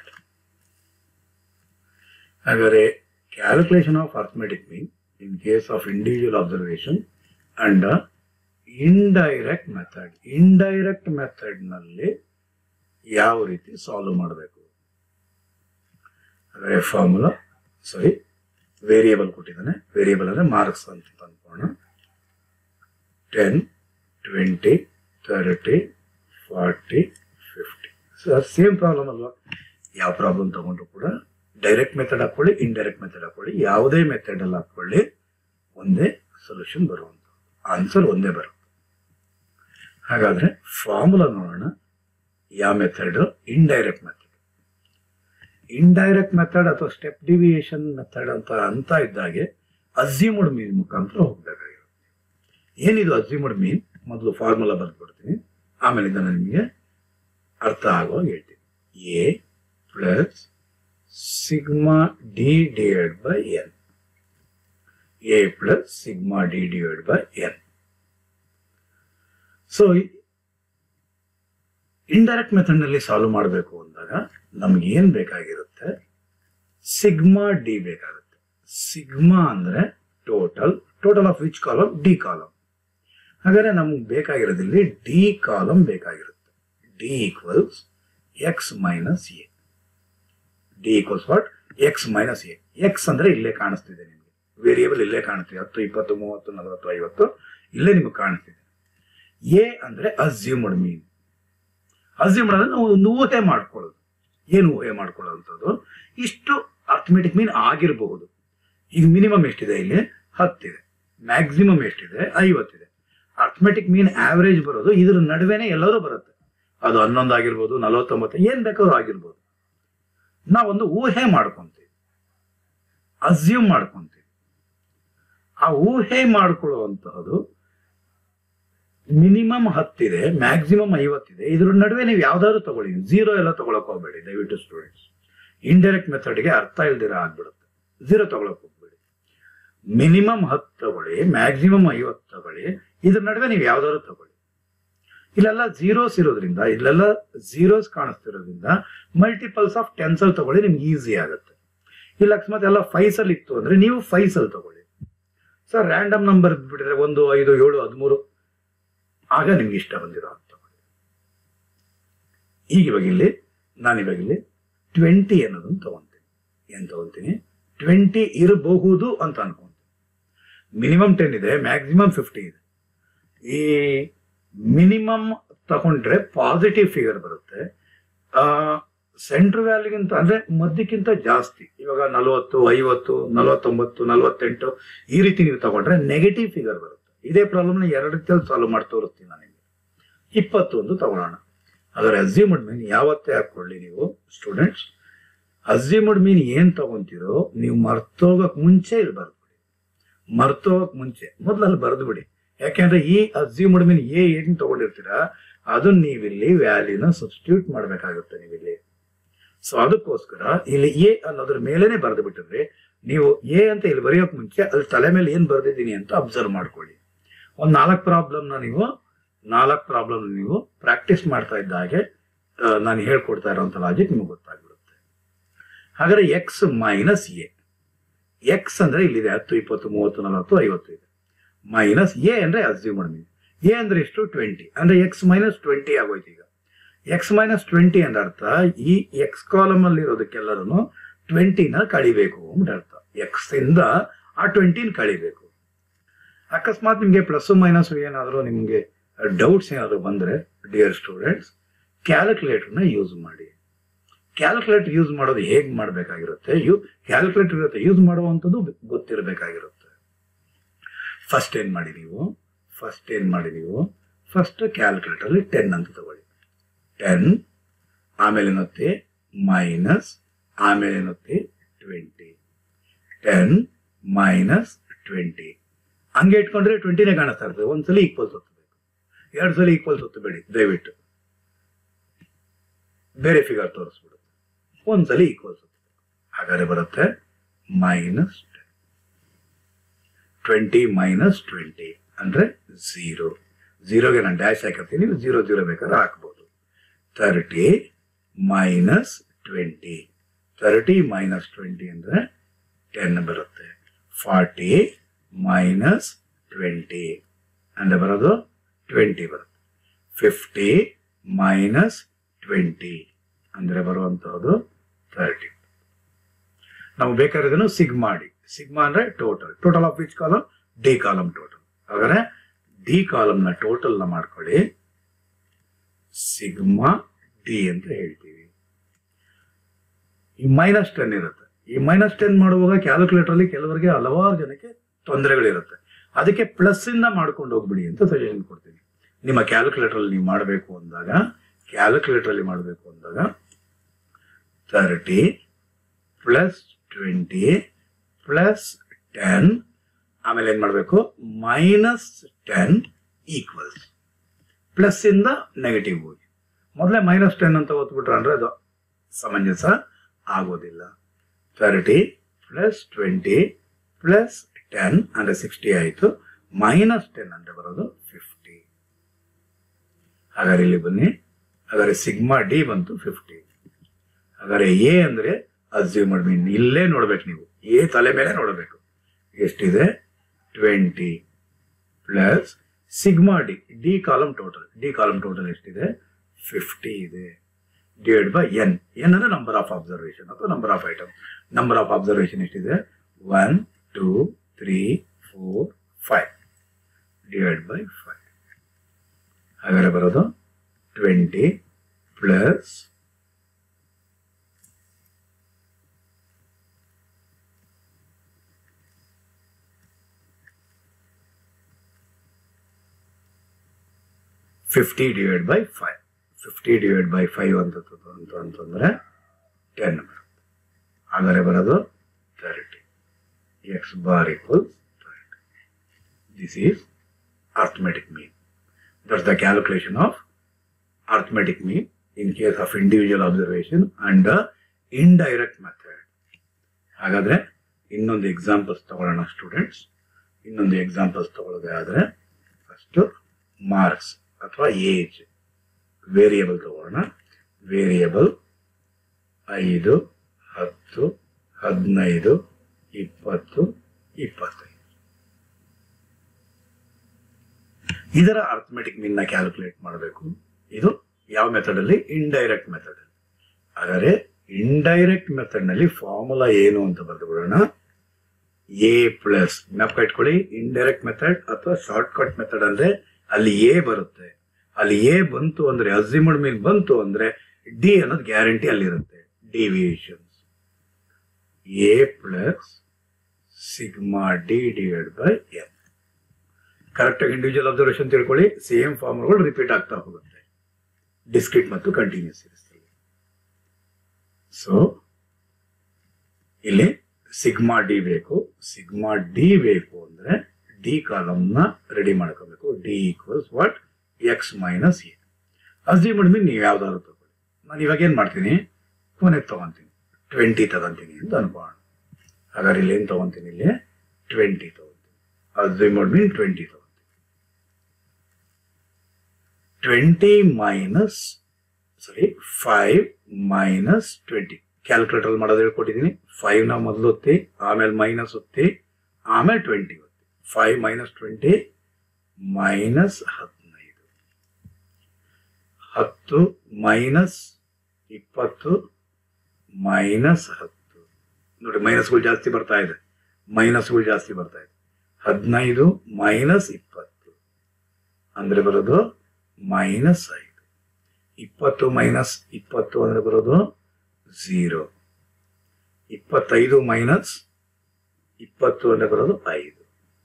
S1: Agar a calculation of arithmetic mean in case of individual observation under indirect method. Indirect method ನಲ್ಲಿ ಯಾವ ರೀತಿ solve ಮಾಡಬೇಕು? ಅಂದ್ರೆ formula sorry variable ಕೊಟ್ಟಿದ್ದಾನೆ. Variable ಅಂದ್ರೆ marks ಅಂತ ಅನ್ಕೋಣ. Ten twenty thirty forty fifty. Same problem ಅಲ್ವಾ? ಯಾವ ಪ್ರಾಬ್ಲಮ್ ತಗೊಂಡ್ರು ಕೂಡ ಡೈರೆಕ್ಟ್ ಮೆಥಡ್ ಹಾಕೊಳ್ಳಿ, ಇಂಡೈರೆಕ್ಟ್ ಮೆಥಡ್ ಹಾಕೊಳ್ಳಿ, ಯಾವುದೇ ಮೆಥಡ್ ಅಲ್ಲಿ ಹಾಕೊಳ್ಳಿ ಒಂದೇ ಸೊಲ್ಯೂಷನ್ ಬರುವಂತ ಆನ್ಸರ್ ಒಂದೇ ಬರುತ್ತೆ. ಹಾಗಾದ್ರೆ ಫಾರ್ಮುಲಾ ನೋಡೋಣ. ಯಾವ method? Indirect method. Indirect method ಅಥವಾ ಸ್ಟೆಪ್ ಡಿವಿಯೇಷನ್ ಮೆಥಡ್ ಅಂತ ಅಂತ ಇದ್ದಾಗೆ ಅಸ್ಯೂಮ್ಡ್ ಮೀನ್ ಮುಖಾಂತರ ಹೋಗ್ಬೇಕಾಗಿರುತ್ತೆ. ಏನಿದು ಅಸ್ಯೂಮ್ಡ್ ಮೀನ್? ಮೊದಲು ಫಾರ್ಮುಲಾ ಬರ್ದ್ಬಿಡ್ತೀನಿ, ಆಮೇಲಿಂದ ನಾನು ನಿಮಗೆ ಅರ್ಥ ಆಗೋ ಹೇಳ್ತೀನಿ. A plus sigma D divide by N. A plus sigma D divide by N. So indirect method ನಲ್ಲಿ ಸಾಲ್ವ್ ಮಾಡಬೇಕು ಅಂದಾಗ ನಮ್ಗೆ ಏನ್ ಬೇಕಾಗಿರುತ್ತೆ? ಸಿಗ್ಮಾ ಡಿ ಬೇಕಾಗುತ್ತೆ. ಸಿಗ್ಮಾ ಅಂದ್ರೆ total, total of which column? D column. ಹಾಗಾದ್ರೆ ನಮ್ಗೆ ಬೇಕಾಗಿರೋದಿಲ್ಲಿ ಡಿ ಕಾಲಮ್ ಬೇಕಾಗಿರುತ್ತೆ. D equals X minus A. D equals what? X minus A. X ಅಂದ್ರೆ ಇಲ್ಲೇ ಕಾಣಿಸ್ತಿದೆ ನಿಮ್ಗೆ, ವೇರಿಯೇಬಲ್ ಇಲ್ಲೇ ಕಾಣಿಸ್ತಿದೆ. ಹತ್ತು, ಇಪ್ಪತ್ತು, ಮೂವತ್ತು, ನಲವತ್ತು, ಐವತ್ತು ಇಲ್ಲೇ ನಿಮ್ಗೆ ಕಾಣಿಸ್ತಿದೆ. ಎ ಅಂದ್ರೆ ಅಸ್ಯೂಮ್ಡ್ ಮೀನ್. ಅಸ್ಯೂಮ್ಡ್ ಅಂದ್ರೆ ನಾವು ಒಂದು ಊಹೆ ಮಾಡ್ಕೊಳ್ಳೋದು. ಏನು ಊಹೆ ಮಾಡ್ಕೊಳ್ಳೋಂಥದ್ದು? ಇಷ್ಟು ಅರ್ಥಮೆಟಿಕ್ ಮೀನ್ ಆಗಿರಬಹುದು. ಈಗ ಮಿನಿಮಮ್ ಎಷ್ಟಿದೆ? ಇಲ್ಲಿ ಹತ್ತಿದೆ. ಮ್ಯಾಕ್ಸಿಮಮ್ ಎಷ್ಟಿದೆ? ಐವತ್ತಿದೆ. ಅರ್ಥಮೆಟಿಕ್ ಮೀನ್ ಆವರೇಜ್ ಬರೋದು ಇದ್ರ ನಡುವೆನೆ ಎಲ್ಲರೂ ಬರುತ್ತೆ. ಅದು ಹನ್ನೊಂದು ಆಗಿರ್ಬೋದು, ನಲವತ್ತೊಂಬತ್ತು, ಏನ್ ಬೇಕಾದ್ರೂ ಆಗಿರ್ಬೋದು. ನಾವೊಂದು ಊಹೆ ಮಾಡ್ಕೊಂತೀವಿ, ಅಸ್ಯೂಮ್ ಮಾಡ್ಕೊಂತೀವಿ. ಆ ಊಹೆ ಮಾಡ್ಕೊಳ್ಳುವಂತಹದ್ದು ಮಿನಿಮಮ್ ಹತ್ತಿದೆ, ಮ್ಯಾಕ್ಸಿಮಮ್ ಐವತ್ತಿದೆ. ಇದ್ರ ನಡುವೆ ನೀವು ಯಾವ್ದಾದ್ರು ತಗೊಳ್ಳಿ, ಝೀರೋ ಎಲ್ಲ ತಗೊಳಕ್ ಹೋಗ್ಬೇಡಿ ದಯವಿಟ್ಟು ಸ್ಟೂಡೆಂಟ್ಸ್. ಇಂಡೈರೆಕ್ಟ್ ಮೆಥಡ್ಗೆ ಅರ್ಥ ಇಲ್ದಿರ ಆಗ್ಬಿಡುತ್ತೆ. ಝೀರೋ ತಗೊಳಕ್ ಹೋಗ್ಬೇಡಿ. ಮಿನಿಮಮ್ ಹತ್ತು ತಗೊಳ್ಳಿ, ಮ್ಯಾಕ್ಸಿಮಮ್ ಐವತ್ತು ತಗೊಳ್ಳಿ. ಇದ್ರ ನಡುವೆ ನೀವು ಯಾವ್ದಾದ್ರು ತಗೊಳ್ಳಿ. ಇಲ್ಲೆಲ್ಲ ಝೀರೋಸ್ ಇರೋದ್ರಿಂದ, ಇಲ್ಲೆಲ್ಲ ಝೀರೋಸ್ ಕಾಣಿಸ್ತಿರೋದ್ರಿಂದ ಮಲ್ಟಿಪಲ್ಸ್ ಆಫ್ ಟೆನ್ಸ್ ಅಲ್ಲಿ ತಗೊಳ್ಳಿ, ನಿಮ್ಗೆ ಈಸಿ ಆಗುತ್ತೆ. ಇಲ್ಲ ಅಕಸ್ಮಾತ್ ಎಲ್ಲ ಫೈವ್ಸ್ ಅಲ್ಲಿ ಇತ್ತು ಅಂದ್ರೆ ನೀವು ಫೈವ್ಸ್ ಅಲ್ಲಿ ತಗೊಳ್ಳಿ. ಸರ್ ರ್ಯಾಂಡಮ್ ನಂಬರ್ ಬಿಟ್ಟಿದ್ರೆ ಒಂದು, ಐದು, ಏಳು, ಹದಿಮೂರು, ಆಗ ನಿಮ್ಗೆ ಇಷ್ಟ ಬಂದಿರೋ ಅಂತ ತಗೊಳ್ಳಿ. ಈಗ ಇವಾಗ ಇಲ್ಲಿ ನಾನು ಇವಾಗ ಇಲ್ಲಿ ಟ್ವೆಂಟಿ ಅನ್ನೋದನ್ನು ತಗೊಂತೀನಿ. ಏನ್ ತಗೊಂತೀನಿ? ಟ್ವೆಂಟಿ ಇರಬಹುದು ಅಂತ ಅನ್ಕೊಂತೀನಿ. ಮಿನಿಮಮ್ ಟೆನ್ ಇದೆ, ಮ್ಯಾಕ್ಸಿಮಮ್ ಫಿಫ್ಟಿ ಇದೆ. ಈ ಮಿನಿಮಮ್ ತಗೊಂಡ್ರೆ ಪಾಸಿಟಿವ್ ಫಿಗರ್ ಬರುತ್ತೆ. ಆ ಸೆಂಟ್ರ್ ವ್ಯಾಲ್ಯೂಗಿಂತ ಅಂದ್ರೆ ಮಧ್ಯಕ್ಕಿಂತ ಜಾಸ್ತಿ, ಇವಾಗ ನಲವತ್ತು, ಐವತ್ತು, ನಲವತ್ತೊಂಬತ್ತು, ನಲವತ್ತೆಂಟು ಈ ರೀತಿ ನೀವು ತಗೊಂಡ್ರೆ ನೆಗೆಟಿವ್ ಫಿಗರ್ ಬರುತ್ತೆ. ಇದೇ ಪ್ರಾಬ್ಲಮ್ ನ ಎರಡು ರೀತಿಯಲ್ಲಿ ಸಾಲ್ವ್ ಮಾಡಿ ತೋರಿಸ್ತೀನಿ ನಾನು ನಿಮಗೆ. ಇಪ್ಪತ್ತೊಂದು ತಗೊಳ್ಳೋಣ. ಅದರ ಅಸ್ಯೂಮ್ಡ್ ಮೀನ್ ಯಾವತ್ತೇ ಹಾಕೊಳ್ಳಿ ನೀವು ಸ್ಟೂಡೆಂಟ್ಸ್, ಅಸ್ಯೂಮ್ಡ್ ಮೀನ್ ಏನ್ ತಗೊಂತೀರೋ ನೀವು ಮರ್ತೋಗಕ್ ಮುಂಚೆ ಇಲ್ಲಿ ಬರ್ದ್ಬಿಡಿ. ಮರ್ತೋಗಕ್ ಮುಂಚೆ ಮೊದ್ಲಲ್ಲಿ ಬರ್ದು ಬಿಡಿ. ಯಾಕೆಂದ್ರೆ ಈ ಅಸ್ಯೂಮ್ಡ್ ಮೀನ್ ಎ ಏನ್ ತಗೊಂಡಿರ್ತೀರಾ ಅದನ್ನ ನೀವಿಲ್ಲಿ ವ್ಯಾಲ್ಯೂನ ಸಬ್ಸ್ಟಿಟ್ಯೂಟ್ ಮಾಡ್ಬೇಕಾಗುತ್ತೆ ನೀವಿಲ್ಲಿ. ಸೊ ಅದಕ್ಕೋಸ್ಕರ ಇಲ್ಲಿ ಎ ಅನ್ನೋದ್ರ ಮೇಲೇನೆ ಬರೆದು ಬಿಟ್ಟಿದ್ರೆ ನೀವು ಎ ಅಂತ ಇಲ್ಲಿ ಬರೆಯೋಕ್ ಮುಂಚೆ ಅಲ್ಲಿ ತಲೆ ಮೇಲೆ ಏನ್ ಬರ್ದಿದ್ದೀನಿ ಅಂತ ಅಬ್ಸರ್ವ್ ಮಾಡ್ಕೊಳ್ಳಿ. ಒಂದ್ ನಾಲ್ಕು ಪ್ರಾಬ್ಲಮ್ ನ ನೀವು ನಾಲ್ಕು ಪ್ರಾಬ್ಲಮ್ ನೀವು ಪ್ರಾಕ್ಟೀಸ್ ಮಾಡ್ತಾ ಇದ್ದ ಹಾಗೆ ನಾನು ಹೇಳ್ಕೊಡ್ತಾ ಇರೋಂಥ ಲಾಜಿಕ್ ನಿಮ್ಗೆ ಗೊತ್ತಾಗ್ಬಿಡುತ್ತೆ. ಹಾಗಾದ್ರೆ ಎಕ್ಸ್ ಮೈನಸ್ ಎ. ಎಕ್ಸ್ ಅಂದ್ರೆ ಇಲ್ಲಿದೆ ಹತ್ತು, ಇಪ್ಪತ್ತು, ಮೂವತ್ತು, ನಲವತ್ತು, ಐವತ್ತು ಇದೆ. ಮೈನಸ್ ಎ ಅಂದ್ರೆ ಅಸ್ಯೂಮ್ಡ್ ಮೀನ್. ಎ ಅಂದ್ರೆ ಎಷ್ಟು? ಟ್ವೆಂಟಿ. ಅಂದ್ರೆ ಎಕ್ಸ್ ಮೈನಸ್ ಟ್ವೆಂಟಿ ಆಗೋಯ್ತು. ಈಗ ಎಕ್ಸ್ ಮೈನಸ್ ಟ್ವೆಂಟಿ ಅಂದ್ರೆ ಅರ್ಥ ಈ ಎಕ್ಸ್ ಕಾಲಮ್ ಅಲ್ಲಿ ಇರೋದಕ್ಕೆಲ್ಲರೂ ಟ್ವೆಂಟಿನ ಕಳಿಬೇಕು ಅಂತ ಅರ್ಥ. ಎಕ್ಸ್ ಇಂದ ಆ ಟ್ವೆಂಟಿನ ಕಳಿಬೇಕು. ಅಕಸ್ಮಾತ್ ನಿಮ್ಗೆ ಪ್ಲಸ್ ಮೈನಸ್ ಏನಾದ್ರು ನಿಮ್ಗೆ ಡೌಟ್ಸ್ ಏನಾದ್ರು ಬಂದ್ರೆ ಡಿಯರ್ ಸ್ಟೂಡೆಂಟ್ಸ್, ಕ್ಯಾಲ್ಕುಲೇಟರ್ನ ಯೂಸ್ ಮಾಡಿ. ಕ್ಯಾಲ್ಕುಲೇಟರ್ ಯೂಸ್ ಮಾಡೋದು ಹೇಗ್ ಮಾಡ್ಬೇಕಾಗಿರುತ್ತೆ? ಯು ಕ್ಯಾಲ್ಕುಲೇಟರ್ ಇರುತ್ತೆ, ಯೂಸ್ ಮಾಡುವಂಥದ್ದು ಗೊತ್ತಿರಬೇಕಾಗಿರುತ್ತೆ. ಫಸ್ಟ್ ಏನ್ ಮಾಡಿ ನೀವು ಫಸ್ಟ್ ಏನ್ ಮಾಡಿ ನೀವು ಫಸ್ಟ್ ಕ್ಯಾಲ್ಕುಲೇಟರ್ ಅಲ್ಲಿ ಟೆನ್ ಅಂತ ತಗೊಳ್ಳಿ. ಟೆನ್, ಆಮೇಲೆ ಏನತ್ತೆ ಮೈನಸ್, ಆಮೇಲೆ ಏನತ್ತೆ ಟ್ವೆಂಟಿ. ಟೆನ್ ಮೈನಸ್ ಟ್ವೆಂಟಿ ಹಂಗೆ ಇಟ್ಕೊಂಡ್ರೆ ಟ್ವೆಂಟಿನೇ ಕಾಣಿಸ್ತಾ ಇರ್ತದೆ. ಒಂದ್ಸಲ ಈಕ್ವಲ್ಸ್ ಹೊತ್ತಬೇಕು, ಎರಡು ಸಲ ಈಕ್ವಲ್ಸ್ ಹೊತ್ತಬೇಡಿ ದಯವಿಟ್ಟು, ಬೇರೆ ಫಿಗರ್ ತೋರಿಸ್ಬಿಡುತ್ತೆ. ಒಂದ್ಸಲ ಈಕ್ವಲ್ಸ್ ಹೊತ್ತಬೇಕು. ಹಾಗಾದ್ರೆ ಬರುತ್ತೆ minus ten. Twenty minus twenty ಅಂದ್ರೆ ಝೀರೋ. ಝೀರೋಗೆ ನಾನು ಡ್ಯಾಶ್ ಹಾಕಿರ್ತೀನಿ, ನೀವು ಝೀರೋ ಝೀರೋ ಬೇಕಾದ್ರೆ ಹಾಕ್ಬೋದು. Thirty minus twenty. Thirty minus twenty ಅಂದ್ರೆ ಟೆನ್ ಬರುತ್ತೆ. ಫಾರ್ಟಿ ಮೈನಸ್ ಟ್ವೆಂಟಿ ಅಂದ್ರೆ ಬರೋದು ಟ್ವೆಂಟಿ ಬರುತ್ತೆ. ಫಿಫ್ಟಿ ಮೈನಸ್ ಟ್ವೆಂಟಿ ಅಂದ್ರೆ ಬರುವಂತಹದ್ದು ತರ್ಟಿ. ನಾವು ಬೇಕಾದ್ರೆ ಸಿಗ್ಮಾ ಡಿ. ಸಿಗ್ಮಾ ಅಂದ್ರೆ total. Total of which column? D column total. ಹಾಗಾದ್ರೆ ಡಿ ಕಾಲಮ್ ನ ಟೋಟಲ್ ನ ಮಾಡ್ಕೊಳ್ಳಿ, ಸಿಗ್ಮಾ ಡಿ ಅಂತ ಹೇಳ್ತೀವಿ. ಈ ಮೈನಸ್ ಟೆನ್ ಇರುತ್ತೆ. ಈ ಮೈನಸ್ ಟೆನ್ ಮಾಡುವಾಗ ಕ್ಯಾಲ್ಕುಲೇಟರ್ ಅಲ್ಲಿ ಕೆಲವರಿಗೆ ಹಲವಾರು ಜನಕ್ಕೆ ತೊಂದರೆಗಳಿರುತ್ತೆ. ಅದಕ್ಕೆ ಪ್ಲಸ್ ಇಂದ ಮಾಡ್ಕೊಂಡು ಹೋಗ್ಬಿಡಿ ಅಂತ ಸಜೆಷನ್ ಕೊಡ್ತೀನಿ. ನಿಮ್ಮ ಕ್ಯಾಲ್ಕುಲೇಟರ್ ಅಲ್ಲಿ ನೀವು ಮಾಡಬೇಕು ಅಂದಾಗ ಕ್ಯಾಲ್ಕುಲೇಟರ್ ಅಲ್ಲಿ ಮಾಡಬೇಕು ಅಂದಾಗ thirty plus twenty plus ten ಆಮೇಲೆ ಏನ್ ಮಾಡಬೇಕು ಮೈನಸ್ ಟೆನ್ ಈಕ್ವಲ್ಸ್ ಪ್ಲಸ್ ಇಂದ ನೆಗೆಟಿವ್ ಹೋಗಿ ಮೊದಲೇ ಮೈನಸ್ ಟೆನ್ ಅಂತ ಓದ್ಬಿಟ್ರೆ ಅಂದ್ರೆ ಅದು ಸಮಂಜಸ ಆಗೋದಿಲ್ಲ. Thirty plus twenty plus ten ಅಂದ್ರೆ ಸಿಕ್ಸ್ಟಿ ಆಯಿತು, ಮೈನಸ್ ಟೆನ್ ಅಂದ್ರೆ ಬರೋದು ಫಿಫ್ಟಿ. ಹಾಗಾದ್ರೆ ಇಲ್ಲಿ ಬನ್ನಿ, ಹಾಗಾದ್ರೆ ಸಿಗ್ಮಾ ಡಿ ಬಂತು ಫಿಫ್ಟಿ. ಹಾಗಾದ್ರೆ ಎ ಅಂದ್ರೆ ಅಸ್ಯೂಮ್ ಮಾಡಿ ಇಲ್ಲೇ ನೋಡ್ಬೇಕು, ನೀವು ಎ ತಲೆ ಮೇಲೆ ನೋಡಬೇಕು. ಎಷ್ಟಿದೆ twenty plus sigma D, D column total, D column total ಎಷ್ಟಿದೆ ಫಿಫ್ಟಿ ಇದೆ, ಡಿವೈಡ್ ಬೈ ಎನ್. ಎನ್ ಅಂದ್ರೆ ನಂಬರ್ ಆಫ್ ಅಬ್ಸರ್ವೇಷನ್ ಅಥವಾ number of item. Number of observation ಎಷ್ಟಿದೆ one two three four five divide by five. ಹಾಗಾದ್ರೆ ಬರೋದು twenty plus fifty divide by five. Fifty divide by five ಅಂತ ಅಂತಂದ್ರೆ ten ಬರುತ್ತೆ. ಹಾಗಾದ್ರೆ ಬರೋದು thirty. X bar equals thirty. This is arithmetic mean. That's the calculation of arithmetic mean in case of individual observation and the indirect method. ಹಾಗಾದ್ರೆ ಇನ್ನೊಂದು examples ತಗೊಳ್ಳೋಣ students. ಇನ್ನೊಂದು examples ತಗೊಳ್ಳೋದೇ ಆದ್ರೆ ಫಸ್ಟ್ ಮಾರ್ಕ್ಸ್ ಅಥವಾ ಏಜ್ ವೇರಿಯಬಲ್ ತಗೊಳ್ಳೋಣ. Variable ಐದು, ಹತ್ತು, ಹದಿನೈದು, ಇಪ್ಪತ್ತು, ಇಪ್ಪತ್ತೈದು. ಇದರ ಅರ್ಥಮೆಟಿಕ್ ಮೀನ್ ನ ಕ್ಯಾಲ್ಕುಲೇಟ್ ಮಾಡಬೇಕು. ಇದು ಯಾವ ಮೆಥಡ್ ಅಲ್ಲಿ? ಇಂಡೈರೆಕ್ಟ್ ಮೆಥಡ್ ಅಲ್ಲಿ. ಹಾಗಾದ್ರೆ ಇಂಡೈರೆಕ್ಟ್ ಮೆಥಡ್ ನಲ್ಲಿ ಫಾರ್ಮುಲಾ ಏನು ಅಂತ ಬರೆದುಬಿಡೋಣ. ಎ ಪ್ಲಸ್, ಜ್ಞಾಪಕ ಇಟ್ಕೊಳ್ಳಿ, ಇಂಡೈರೆಕ್ಟ್ ಮೆಥಡ್ ಅಥವಾ ಶಾರ್ಟ್ ಕಟ್ ಮೆಥಡ್ ಅಂದ್ರೆ ಅಲ್ಲಿ ಎ ಬರುತ್ತೆ. ಅಲ್ಲಿ ಎ ಬಂತು ಅಂದ್ರೆ ಅಸ್ಯೂಮ್ಡ್ ಮೀನ್ ಬಂತು ಅಂದ್ರೆ ಡಿ ಅನ್ನೋದು ಗ್ಯಾರಂಟಿ ಅಲ್ಲಿರುತ್ತೆ. Deviations A plus sigma D divide by N. Correct ಆಗಿ ಇಂಡಿವಿಜುವಲ್ ಅಬ್ಸರ್ವೇಷನ್ ತಿಳ್ಕೊಳ್ಳಿ. ಸೇಮ್ ಫಾರ್ಮುಲಾಗಳು ರಿಪೀಟ್ ಆಗ್ತಾ ಹೋಗುತ್ತೆ ಡಿಸ್ಕ್ರೀಟ್ ಮತ್ತು ಕಂಟಿನ್ಯೂಸ್ ಸೀರೀಸ್. ಸೊ ಇಲ್ಲಿ ಸಿಗ್ಮಾ ಡಿ ಬೇಕು. ಸಿಗ್ಮಾ ಡಿ ಬೇಕು ಅಂದ್ರೆ ಡಿ ಕಾಲಮ್ ನ ರೆಡಿ ಮಾಡ್ಕೋಬೇಕು. D equals what? X minus A. Assumed mean ನೀವು ಯಾವ್ದಾದ್ರು ತಗೊಳ್ಳಿ. ನಾನು ಇವಾಗ ಏನ್ ಮಾಡ್ತೀನಿ, ಕೊನೆ ತಗೊಂತೀನಿ, ಟ್ವೆಂಟಿ ತಗೊಂತೀನಿ ಅಂತ ಅನ್ಕೋಣ. ಹಾಗಾದ್ರೆ ಇಲ್ಲಿ ಏನ್ ತಗೊಂತೀನಿ, ಇಲ್ಲಿ ಟ್ವೆಂಟಿ ತಗೊಂತೀನಿ. ಅಸ್ಯೂಮ್ಡ್ ಮೀನ್ ಟ್ವೆಂಟಿ ತಗೊಂತೀನಿ. Twenty minus sorry five minus twenty calculator ಮಾಡೋದು ಹೇಳ್ಕೊಟ್ಟಿದ್ದೀನಿ. ಫೈವ್ ನ ಮೊದಲು ಒತ್ತಿ, ಆಮೇಲೆ ಮೈನಸ್ ಒತ್ತಿ, ಆಮೇಲೆ ಟ್ವೆಂಟಿ ಒತ್ತಿ. ಫೈವ್ ಮೈನಸ್ ಟ್ವೆಂಟಿ ಮೈನಸ್ ಹದಿನೈದು. ಹತ್ತು ಮೈನಸ್ ಇಪ್ಪತ್ತು ಮೈನಸ್ ಹತ್ತು. ನೋಡಿ ಮೈನಸ್ಗಳು ಜಾಸ್ತಿ ಬರ್ತಾ ಇದೆ, ಮೈನಸ್ಗಳು ಜಾಸ್ತಿ ಬರ್ತಾ ಇದೆ. ಹದಿನೈದು ಮೈನಸ್ ಇಪ್ಪತ್ತು ಅಂದ್ರೆ ಬರೋದು ಮೈನಸ್ ಐದು. ಇಪ್ಪತ್ತು ಮೈನಸ್ ಇಪ್ಪತ್ತು ಅಂದ್ರೆ ಬರೋದು ಝೀರೋ. ಇಪ್ಪತ್ತೈದು ಮೈನಸ್ ಇಪ್ಪತ್ತು ಅಂದ್ರೆ ಬರೋದು ಐದು.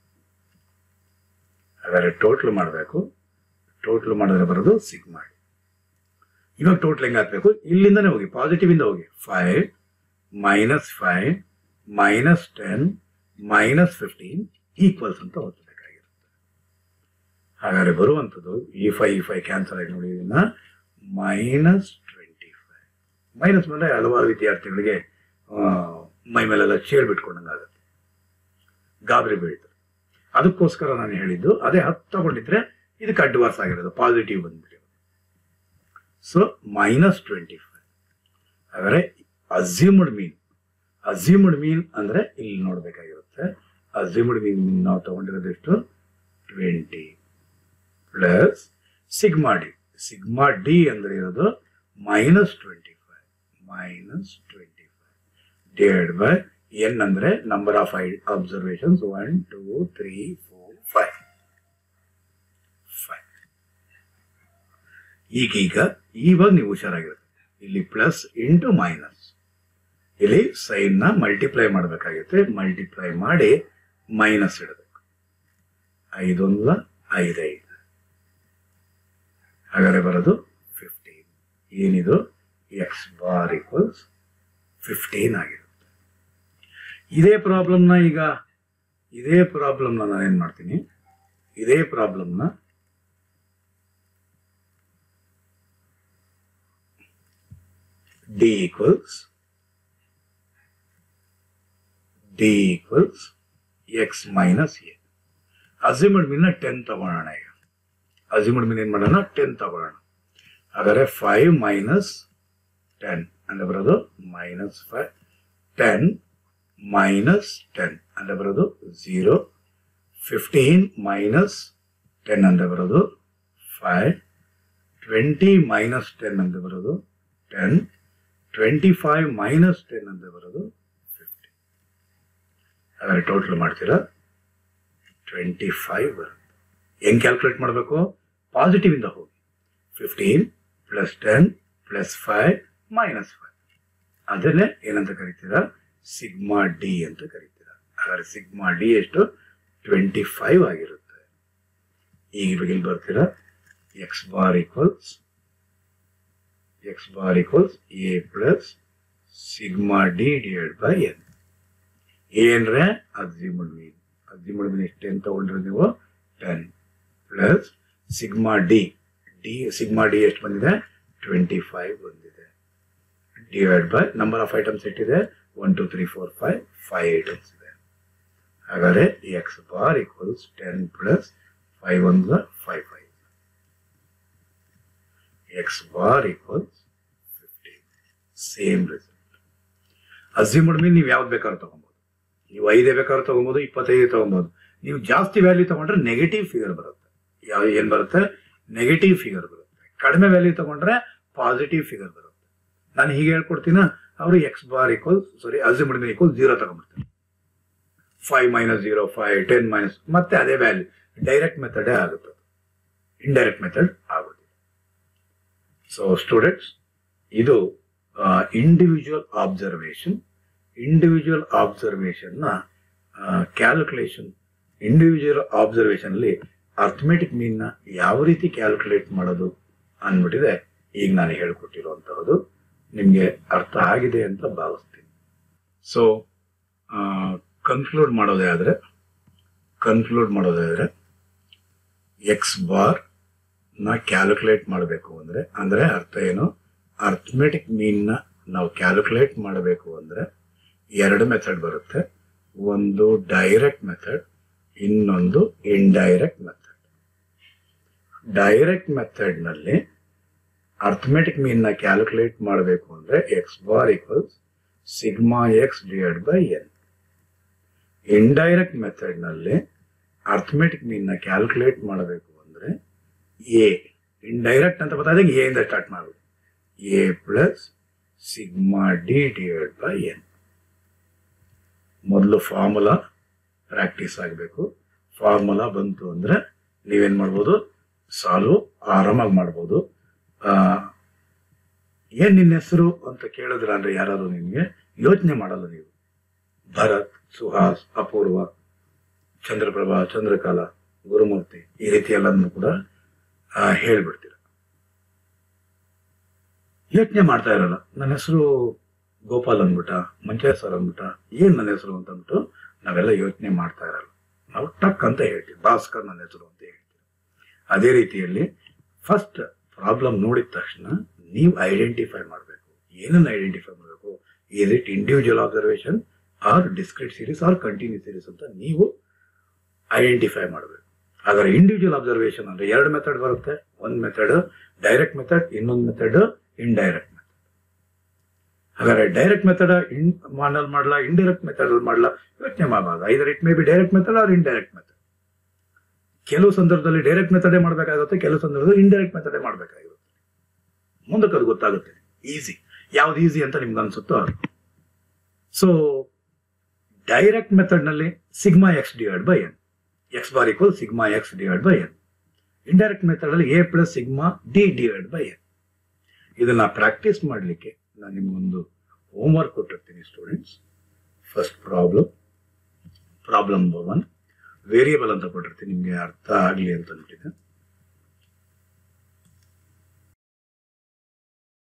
S1: ಹಾಗಾದ್ರೆ ಟೋಟಲ್ ಮಾಡಬೇಕು. ಟೋಟಲ್ ಮಾಡಿದ್ರೆ ಬರೋದು ಸಿಗ್ಮಾ. ಇವಾಗ ಟೋಟಲ್ ಹೆಂಗ್ ಹಾಕ್ಬೇಕು? ಇಲ್ಲಿಂದಾನೆ ಹೋಗಿ, ಪಾಸಿಟಿವ್ ಇಂದ ಹೋಗಿ. Five minus five minus ten minus fifteen equals ಅಂತ ಓದಬೇಕಾಗಿರುತ್ತೆ. ಹಾಗಾದ್ರೆ ಬರುವಂಥದ್ದು ಈ ಫೈವ್ ಈ ಫೈವ್ ಕ್ಯಾನ್ಸಲ್ ಆಗಿ ನೋಡಿ, ಇದನ್ನ ಮೈನಸ್ ಟ್ವೆಂಟಿ ಫೈವ್. ಮೈನಸ್ ಮೇಲೆ ಹಲವಾರು ವಿದ್ಯಾರ್ಥಿಗಳಿಗೆ ಮೈ ಮೇಲೆಲ್ಲ ಚೇರ್ ಬಿಟ್ಕೊಂಡಂಗಾಗುತ್ತೆ, ಗಾಬರಿ ಬೀಳ್ತಾರೆ. ಅದಕ್ಕೋಸ್ಕರ ನಾನು ಹೇಳಿದ್ದು ಅದೇ ಹತ್ತು ತಗೊಂಡಿದ್ರೆ ಇದಕ್ಕೆ ಅಡ್ವಾನ್ಸ್ ಆಗಿರೋದು, ಪಾಸಿಟಿವ್ ಬಂದ್ಬಿಟ್ಟು. So minus twenty five. ಹಾಗಾದ್ರೆ ಅಸ್ಯೂಮ್ಡ್ ಮೀನ್, ಅಸ್ಯೂಮ್ಡ್ ಮೀನ್ ಅಂದ್ರೆ ಇಲ್ಲಿ ನೋಡ್ಬೇಕಾಗಿರುತ್ತೆ. ಅಸ್ಯೂಮ್ಡ್ ಮೀನ್ ನಾವು ತಗೊಂಡಿರೋದು ಎಷ್ಟು? Twenty plus sigma D. Sigma D ಅಂದ್ರೆ ಇರೋದು minus twenty five minus twenty five divide by N ಅಂದ್ರೆ number of observations one two three four five five. ಈಗೀಗ ಇವಾಗ ನೀವು ಹುಷಾರಾಗಿರುತ್ತೆ. ಇಲ್ಲಿ ಪ್ಲಸ್ ಇಂಟು ಮೈನಸ್, ಇಲ್ಲಿ ಸೈನ್ ನ ಮಲ್ಟಿಪ್ಲೈ ಮಾಡಬೇಕಾಗುತ್ತೆ. ಮಲ್ಟಿಪ್ಲೈ ಮಾಡಿ ಮೈನಸ್ ಇಡಬೇಕು. ಐದೊಂದು ಐದೈದು. ಹಾಗಾದ್ರೆ ಬರೋದು ಫಿಫ್ಟೀನ್. ಏನಿದು ಎಕ್ಸ್ ಬಾರ್ ಈಕ್ವಲ್ಸ್ ಫಿಫ್ಟೀನ್ ಆಗಿರುತ್ತೆ. ಇದೇ ಪ್ರಾಬ್ಲಮ್ನ ಈಗ ಇದೇ ಪ್ರಾಬ್ಲಮ್ನ ನಾನು ಏನು ಮಾಡ್ತೀನಿ, ಇದೇ ಪ್ರಾಬ್ಲಮ್ನ D equals D equals X minus A. Assumed mean ten ತಗೊಳ್ಳೋಣ. ಈಗ ಅಸ್ಯೂಮ್ಡ್ ಮೀನ್ ಏನು ಮಾಡೋಣ, ಟೆನ್ ತಗೊಳ್ಳೋಣ. ಹಾಗಾದ್ರೆ ಫೈವ್ ಮೈನಸ್ ಟೆನ್ ಅಂದ್ರೆ ಬರೋದು minus five, ten minus ten ಅಂದ್ರೆ ಬರೋದು ಝೀರೋ, ಫಿಫ್ಟೀನ್ ಮೈನಸ್ ಟೆನ್ ಅಂದ್ರೆ ಬರೋದು ಫೈವ್, ಟ್ವೆಂಟಿ ಮೈನಸ್ ಟೆನ್ ಅಂದ್ರೆ ಬರೋದು ten, twenty five minus ten ಅಂದ್ರೆ ಬರೋದು ಫಿಫ್ಟಿ. ಹಾಗಾದ್ರೆ ಟೋಟಲ್ ಮಾಡ್ತೀರಾ ಟ್ವೆಂಟಿ ಫೈವ್ ಬರುತ್ತೆ. ಹೆಂಗ್ ಕ್ಯಾಲ್ಕುಲೇಟ್ ಮಾಡಬೇಕು, ಪಾಸಿಟಿವ್ ಇಂದ ಹೋಗಿ. Fifteen plus ten plus five minus five, ಅದನ್ನೇ ಏನಂತ ಕರಿತೀರಾ, ಸಿಗ್ಮಾ ಡಿ ಅಂತ ಕರಿತೀರಾ. ಹಾಗಾದ್ರೆ ಸಿಗ್ಮಾ ಡಿ ಎಷ್ಟು, ಟ್ವೆಂಟಿ ಫೈವ್ ಆಗಿರುತ್ತೆ. ಈಗ ಇಲ್ಲಿ ಬರ್ತೀರಾ X bar equals X bar equals A plus sigma D divide by N. ಏನ್ರೆ ಅಸ್ಯೂಮ್ಡ್ ಮೀನ್, ಅಸ್ಯೂಮ್ಡ್ ಮೀನ್ ಎಷ್ಟು ಅಂತ ತಗೊಂಡ್ರೆ ನೀವು ten plus sigma D D sigma D ಎಷ್ಟು ಬಂದಿದೆ, ಟ್ವೆಂಟಿ ಫೈವ್ ಬಂದಿದೆ, divide by number of items ಎಷ್ಟಿದೆ, one to three four five five items ಇದೆ. ಹಾಗಾದ್ರೆ X bar equals ten plus five one five five, X bar equals fifteen. Same result. Assumed mean ನೀವು ಯಾವ್ದು ಬೇಕಾದ್ರೂ ತಗೊಬೋದು, ನೀವು ಐದೇ ಬೇಕಾದ್ರೂ ತಗೊಬೋದು, ಇಪ್ಪತ್ತೈದು ತಗೊಬೋದು. ನೀವು ಜಾಸ್ತಿ ವ್ಯಾಲ್ಯೂ ತಗೊಂಡ್ರೆ ನೆಗೆಟಿವ್ ಫಿಗರ್ ಬರುತ್ತೆ. ಯಾವ ಏನ್ ಬರುತ್ತೆ, ನೆಗೆಟಿವ್ ಫಿಗರ್ ಬರುತ್ತೆ. ಕಡಿಮೆ ವ್ಯಾಲ್ಯೂ ತಗೊಂಡ್ರೆ ಪಾಸಿಟಿವ್ ಫಿಗರ್ ಬರುತ್ತೆ. ನಾನು ಹೀಗೆ ಹೇಳ್ಕೊಡ್ತೀನ, ಅವರು X bar equals sorry assumed mean equal zero ತಗೊಂಡ್ಬಿಡ್ತಾರೆ. Five minus zero five, ten minus, ಮತ್ತೆ ಅದೇ ವ್ಯಾಲ್ಯೂ. ಡೈರೆಕ್ಟ್ ಮೆಥಡೇ ಆಗುತ್ತೆ, ಇಂಡೈರೆಕ್ಟ್ ಮೆಥಡ್ ಆಗುತ್ತೆ. ಸೊ ಸ್ಟೂಡೆಂಟ್ಸ್, ಇದು ಇಂಡಿವಿಜುವಲ್ ಆಬ್ಸರ್ವೇಷನ್. ಇಂಡಿವಿಜುವಲ್ ಆಬ್ಸರ್ವೇಷನ್ ನ ಕ್ಯಾಲ್ಕುಲೇಷನ್, ಇಂಡಿವಿಜುವಲ್ ಆಬ್ಸರ್ವೇಷನ್ ಅಲ್ಲಿ ಅರ್ಥಮೆಟಿಕ್ ಮೀನ್ ನ ಯಾವ ರೀತಿ ಕ್ಯಾಲ್ಕುಲೇಟ್ ಮಾಡೋದು ಅಂದ್ಬಿಟ್ಟಿದೆ ಈಗ ನಾನು ಹೇಳ್ಕೊಟ್ಟಿರುವಂತಹದ್ದು. ನಿಮ್ಗೆ ಅರ್ಥ ಆಗಿದೆ ಅಂತ ಭಾವಿಸ್ತೀನಿ. ಸೊ ಕನ್ಕ್ಲೂಡ್ ಮಾಡೋದೇ ಆದ್ರೆ ಕನ್ಕ್ಲೂಡ್ ಮಾಡೋದೇ ಆದ್ರೆ ಎಕ್ಸ್ ಬಾರ್ ನ ಕ್ಯಾಲ್ಕುಲೇಟ್ ಮಾಡಬೇಕು ಅಂದ್ರೆ ಅಂದ್ರೆ ಅರ್ಥ ಏನು, ಅರ್ಥಮೆಟಿಕ್ ಮೀನ್ ನ ನಾವು ಕ್ಯಾಲ್ಕುಲೇಟ್ ಮಾಡಬೇಕು ಅಂದ್ರೆ ಎರಡು ಮೆಥಡ್ ಬರುತ್ತೆ. ಒಂದು ಡೈರೆಕ್ಟ್ ಮೆಥಡ್, ಇನ್ನೊಂದು ಇಂಡೈರೆಕ್ಟ್ ಮೆಥಡ್. ಡೈರೆಕ್ಟ್ ಮೆಥಡ್ ನಲ್ಲಿ ಅರ್ಥಮೆಟಿಕ್ ಮೀನ್ ನ ಕ್ಯಾಲ್ಕುಲೇಟ್ ಮಾಡಬೇಕು ಅಂದ್ರೆ X bar equals sigma X divide by N. Indirect method ನಲ್ಲಿ ಅರ್ಥಮೆಟಿಕ್ ಮೀನ್ ನ ಕ್ಯಾಲ್ಕುಲೇಟ್ ಮಾಡಬೇಕು ಅಂದ್ರೆ ಎ, ಇಂಡೈರೆಕ್ಟ್ ಅಂತ ಗೊತ್ತಾದಾಗ ಎ ಇಂದ ಸ್ಟಾರ್ಟ್ ಮಾಡೋದು, A plus sigma D divide by N. ಮೊದಲು ಫಾರ್ಮುಲಾ ಪ್ರಾಕ್ಟೀಸ್ ಆಗಬೇಕು. ಫಾರ್ಮುಲಾ ಬಂತು ಅಂದ್ರೆ ನೀವೇನ್ ಮಾಡ್ಬೋದು, ಸಾಲ್ವ್ ಆರಾಮಾಗಿ ಮಾಡ್ಬೋದು. ಆ ಏನ್ ನಿನ್ನ ಹೆಸರು ಅಂತ ಕೇಳಿದ್ರ ಅಂದ್ರೆ ಯಾರಾದ್ರು ನಿಮ್ಗೆ ಯೋಚನೆ ಮಾಡಲ್ಲ. ನೀವು ಭರತ್, ಸುಹಾಸ್, ಅಪೂರ್ವ, ಚಂದ್ರಪ್ರಭಾ, ಚಂದ್ರಕಾಲ, ಗುರುಮೂರ್ತಿ ಈ ರೀತಿ ಎಲ್ಲನೂ ಕೂಡ ಹೇಳ್ಬಿಡ್ತೀರ. ಯೋಚನೆ ಮಾಡ್ತಾ ಇರಲ್ಲ. ನನ್ನ ಹೆಸರು ಗೋಪಾಲ್ ಅಂದ್ಬಿಟ್ಟ, ಮಂಚಯ್ಯ ಸರ್ ಅಂದ್ಬಿಟ್ಟ, ಏನ್ ನನ್ನ ಹೆಸರು ಅಂತ ಅಂದ್ಬಿಟ್ಟು ನಾವೆಲ್ಲ ಯೋಚನೆ ಮಾಡ್ತಾ ಇರಲ್ಲ. ನಾವು ಟಕ್ ಅಂತ ಹೇಳ್ತೀವಿ, ಭಾಸ್ಕರ್ ನನ್ನ ಹೆಸರು ಅಂತ ಹೇಳ್ತೀವಿ. ಅದೇ ರೀತಿಯಲ್ಲಿ ಫಸ್ಟ್ ಪ್ರಾಬ್ಲಮ್ ನೋಡಿದ ತಕ್ಷಣ ನೀವು ಐಡೆಂಟಿಫೈ ಮಾಡಬೇಕು. ಏನನ್ನ ಐಡೆಂಟಿಫೈ ಮಾಡಬೇಕು, is it individual observation or discrete series or continuous series ಅಂತ ನೀವು ಐಡೆಂಟಿಫೈ ಮಾಡಬೇಕು. ಹಾಗಾದ್ರೆ ಇಂಡಿವಿಜುವಲ್ ಅಬ್ಸರ್ವೇಷನ್ ಅಂದ್ರೆ ಎರಡು ಮೆಥಡ್ ಬರುತ್ತೆ. ಒಂದು ಮೆಥಡ್ ಡೈರೆಕ್ಟ್ ಮೆಥಡ್, ಇನ್ನೊಂದು ಮೆಥಡ್ ಇಂಡೈರೆಕ್ಟ್ ಮೆಥಡ್. ಹಾಗಾದ್ರೆ ಡೈರೆಕ್ಟ್ ಮೆಥಡ್ ಇನ್ ಮಾಡಲ್ ಮಾಡಲ್ಲ, ಇಂಡೈರೆಕ್ಟ್ ಮೆಥಡ್ ಮಾಡಲ್ಲ, ಯೋಚನೆ ಮಾಡಬಾರ್ದು. Either it may be direct method or indirect method. ಕೆಲವು ಸಂದರ್ಭದಲ್ಲಿ ಡೈರೆಕ್ಟ್ ಮೆಥಡೇ ಮಾಡಬೇಕಾಗುತ್ತೆ, ಕೆಲವು ಸಂದರ್ಭದಲ್ಲಿ ಇಂಡೈರೆಕ್ಟ್ ಮೆಥಡೇ ಮಾಡಬೇಕಾಗಿರುತ್ತೆ. ಮುಂದಕ್ಕೆ ಅದು ಗೊತ್ತಾಗುತ್ತೆ. ಈಸಿ ಯಾವ್ದು ಈಸಿ ಅಂತ ನಿಮ್ಗೆ ಅನ್ಸುತ್ತೋ ಅದು. ಸೊ ಡೈರೆಕ್ಟ್ ಮೆಥಡ್ ನಲ್ಲಿ sigma X divide by N, X bar equal sigma X divide by N. Indirect method ಅಲ್ಲಿ A plus sigma D divide by N. ಇದನ್ನ ಪ್ರಾಕ್ಟೀಸ್ ಮಾಡಲಿಕ್ಕೆ ನಾನು ನಿಮ್ಗೊಂದು ಹೋಮ್ ವರ್ಕ್ ಕೊಟ್ಟಿರ್ತೀನಿ students. First problem problem one variable ಅಂತ ಕೊಟ್ಟಿರ್ತೀನಿ, ನಿಮ್ಗೆ ಅರ್ಥ ಆಗಲಿ ಅಂತ ಅಂದ್ಬಿಟ್ಟಿದೆ.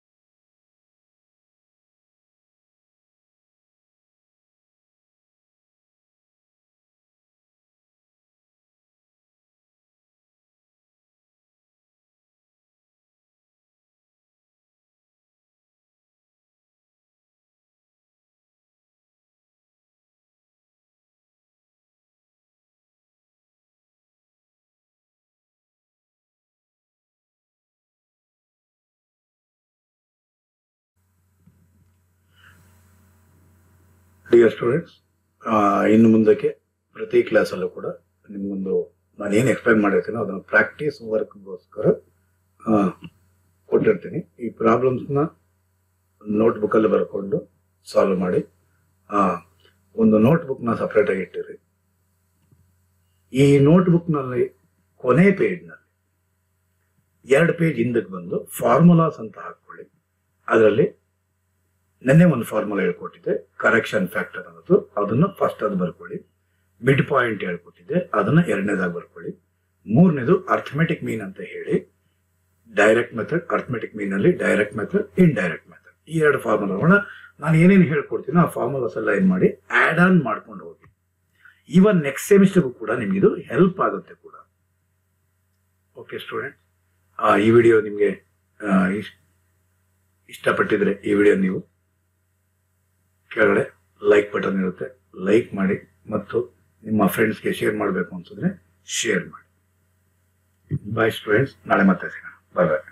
S1: ಡಿಯರ್ ಸ್ಟೂಡೆಂಟ್ಸ್, ಇನ್ನು ಮುಂದಕ್ಕೆ ಪ್ರತಿ ಕ್ಲಾಸಲ್ಲೂ ಕೂಡ ನಿಮಗೊಂದು ನಾನು ಏನು ಎಕ್ಸ್ಪ್ಲೈನ್ ಮಾಡಿರ್ತೀನೋ ಅದನ್ನು ಪ್ರಾಕ್ಟೀಸ್ ವರ್ಕ್ಗೋಸ್ಕರ ಕೊಟ್ಟಿರ್ತೀನಿ. ಈ ಪ್ರಾಬ್ಲಮ್ಸ್ನ ನೋಟ್ಬುಕ್ಕಲ್ಲಿ ಬರ್ಕೊಂಡು ಸಾಲ್ವ್ ಮಾಡಿ. ಒಂದು ನೋಟ್ಬುಕ್ನ ಸಪ್ರೇಟಾಗಿ ಇಟ್ಟಿರಿ. ಈ ನೋಟ್ಬುಕ್ನಲ್ಲಿ ಕೊನೆ ಪೇಜ್ನಲ್ಲಿ ಎರಡು ಪೇಜ್ ಹಿಂದಕ್ಕೆ ಬಂದು ಫಾರ್ಮುಲಾಸ್ ಅಂತ ಹಾಕ್ಕೊಳ್ಳಿ. ಅದರಲ್ಲಿ ನೆನ್ನೆ ಒಂದು ಫಾರ್ಮುಲಾ ಹೇಳ್ಕೊಟ್ಟಿದ್ದೆ, ಕರೆಕ್ಷನ್ ಫ್ಯಾಕ್ಟರ್ ಅನ್ನೋದು, ಅದನ್ನು ಫಸ್ಟ್ ಅದು ಬರ್ಕೊಳ್ಳಿ. ಮಿಡ್ ಪಾಯಿಂಟ್ ಹೇಳ್ಕೊಟ್ಟಿದ್ದೆ, ಅದನ್ನ ಎರಡನೇದಾಗಿ ಬರ್ಕೊಳ್ಳಿ. ಮೂರನೇದು ಅರ್ಥಮೆಟಿಕ್ ಮೀನ್ ಅಂತ ಹೇಳಿ ಡೈರೆಕ್ಟ್ ಮೆಥಡ್, ಅರ್ಥಮೆಟಿಕ್ ಮೀನ್ ಅಲ್ಲಿ direct method, indirect method, ಈ ಎರಡು ಫಾರ್ಮುಲಾಗಳನ್ನ ನಾನು ಏನೇನು ಹೇಳ್ಕೊಡ್ತೀನೋ ಆ ಫಾರ್ಮುಲಾಸ್ ಎಲ್ಲ ಏನ್ ಮಾಡಿ ಆಡ್ ಆನ್ ಮಾಡ್ಕೊಂಡು ಹೋಗಿ. ಇವನ್ ನೆಕ್ಸ್ಟ್ ಸೆಮಿಸ್ಟರ್ಗೂ ಕೂಡ ನಿಮ್ಗೆ ಇದು ಹೆಲ್ಪ್ ಆಗುತ್ತೆ ಕೂಡ. ಓಕೆ ಸ್ಟೂಡೆಂಟ್, ಈ ವಿಡಿಯೋ ನಿಮಗೆ ಇಷ್ಟಪಟ್ಟಿದ್ರೆ ಈ ವಿಡಿಯೋ ನೀವು ಕೆಳಗಡೆ ಲೈಕ್ ಬಟನ್ ಇರುತ್ತೆ, ಲೈಕ್ ಮಾಡಿ ಮತ್ತು ನಿಮ್ಮ ಫ್ರೆಂಡ್ಸ್ಗೆ ಶೇರ್ ಮಾಡಬೇಕು ಅಂತಂದ್ರೆ ಶೇರ್ ಮಾಡಿ. ಬಾಯ್ ಸ್ಟೂಡೆಂಟ್ಸ್, ನಾಳೆ ಮತ್ತೆ ಸಿಗೋಣ. ಬಾಯ್ ಬಾಯ್.